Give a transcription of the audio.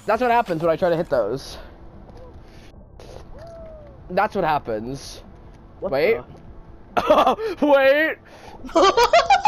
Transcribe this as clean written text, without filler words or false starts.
That's what happens when I try to hit those. That's what happens. What Wait. Wait.